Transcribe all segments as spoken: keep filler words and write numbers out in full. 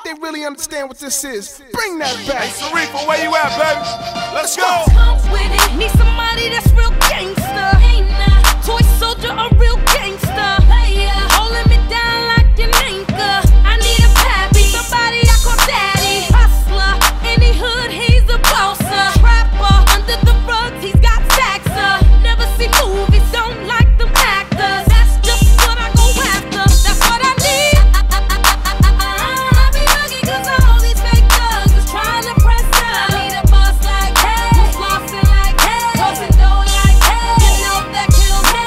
they really understand what this is. Bring that back. Hey, Sharifa, where you at, baby? Let's go. With it. Need somebody that's real gangster. Toy soldier, a real gangster. Holding me down like an anchor. I need a pappy, somebody I call daddy. Hustler, any hood, he's a bosser. Trapper, under the rugs, he's got taxer. Never see movies, don't like them actors. That's just what I go after. That's what I need. I be lucky cause all these fake thugs is trying to press up. I need a boss like hey, who's flossing like hey, open door like hey, you know that kills me.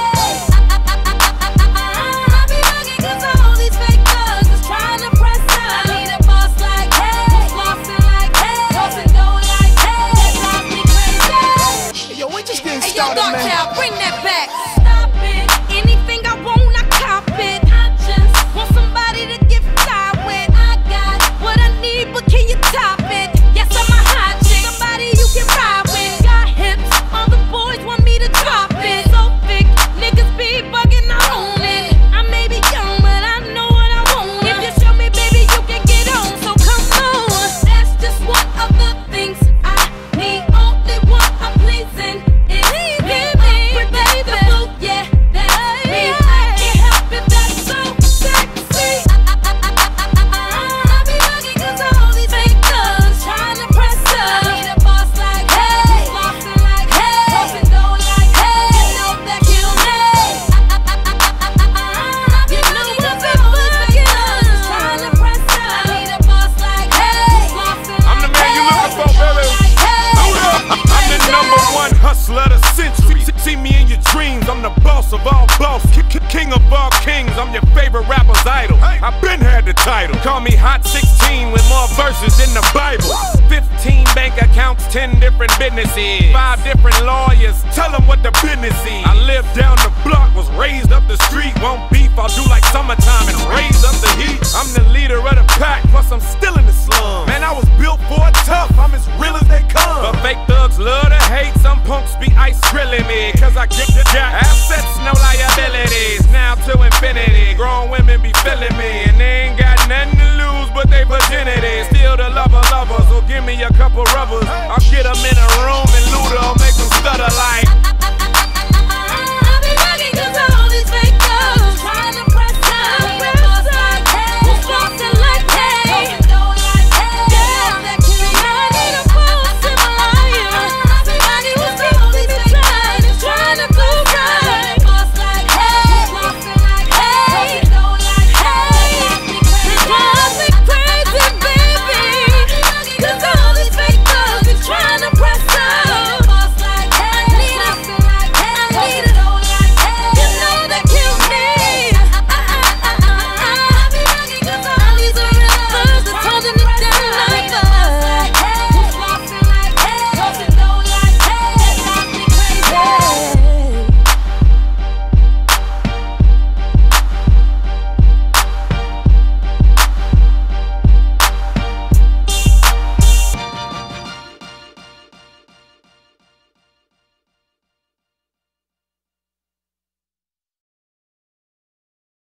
I be lucky cause all these fake thugs is trying to press up. I need a boss like hey, who's flossing like hey, open door like hey, that drives me crazy. Hey, yo, we just getting Hey, yo, started, Dark man. Child, bring that back. Stop it. Anything I want, I cop it. I just want somebody to get fly with. I got what I need, but can you top it? Yes, I'm a hot chick. Somebody you can ride with. Got hips, all the boys want me to drop it. So thick, niggas be bugging, I own it. I may be young, but I know what I want. If you show me, baby, you can get on. So come on. That's just one of the things I need. Only one I'm pleasing. It's me, baby, baby. Yeah, that's me. I can't help it, that's so sexy. I be lucky cause all these fake thugs trying to press up. I need a boss like hey, flossing like hey, open door like hey, you know that kill me. You know what the fuck is trying to press up. I need a boss like hey, flossing I'm the man you looking for, baby. Hold up. I'm the number one hustler of the century. See me in your dreams, I'm the boss of all boss, K- K- king of all kings. I'm your favorite rapper's idol. I've been had the title. Call me Hot sixteen with more verses than the Bible. fifteen bank accounts, ten different businesses, five different lawyers. Tell them what the business is. I live down the block, was raised up the street. Won't beef, I'll do like summertime and raise up the heat. I'm the leader of the pack, plus I'm still in the slum. Man, I was built for it tough, I'm as real as they come. But fake thugs love to hate, some punks be ice grilling me. Cause I get the jack, assets, no liabilities. Now to infinity, grown women be feeling me. And they ain't got nothing to lose but they virginity. Still the lover lover, so give me a couple rubbers. I'll get them in a room and loot 'em, make them stutter like